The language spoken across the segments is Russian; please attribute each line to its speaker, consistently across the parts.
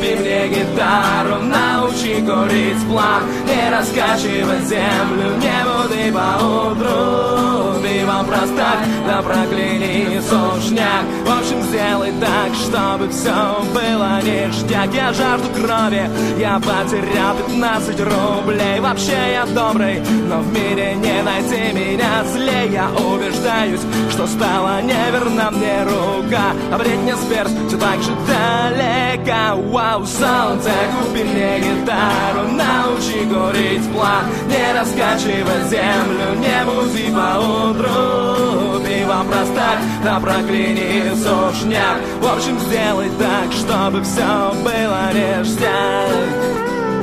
Speaker 1: купи мне гитару, научи курить план, не раскачивай землю, не буди поутру. Пивом проставь, да прокляни сушняк. В общем, сделай так, чтобы все было ништяк. Я жажду крови, я потерял 15 рублей. Вообще я добрый, но в мире не найти меня злей. Я убеждаюсь, что стала неверна мне рука, а Бритни Спирс все так же далеко. Вау, солнце, купи мне гитару, научи курить план, не раскачивай землю, не буди поутру. Пивом проставь, да прокляни сушняк. В общем, сделай так, чтобы все было ништяк.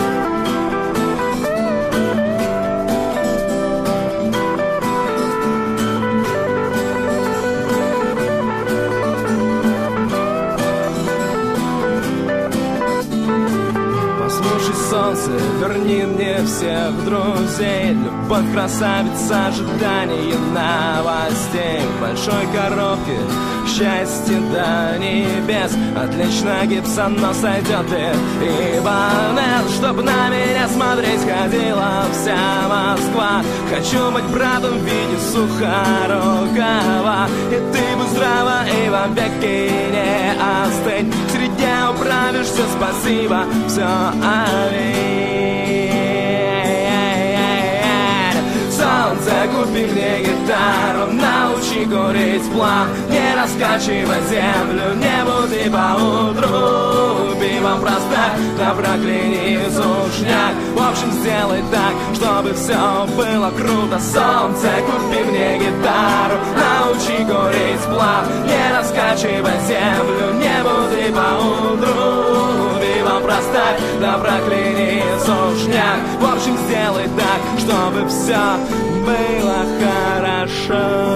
Speaker 1: Солнце, верни мне всех друзей. Любовь, красавица, ожидание новостей. В большой коробке счастье до небес. Отлично, Гибсон, но сойдет и Ибанез. Чтоб на меня смотреть ходила вся Москва. Хочу быть братом в виде Сухорукова. И ты будь здрава и вовеки не остынь. Среди дня управишься, спасибо, все, солнце, купи мне гитару, научи курить план, не раскачивай землю, не буди поутру. Пивом проставь, да прокляни сушняк. В общем, сделай так, чтобы все было круто. Солнце, купи мне гитару, научи курить план, не раскачивай землю, не буди поутру. Пивом проставь, да прокляни сушняк. В общем, сделай так, чтобы все было хорошо.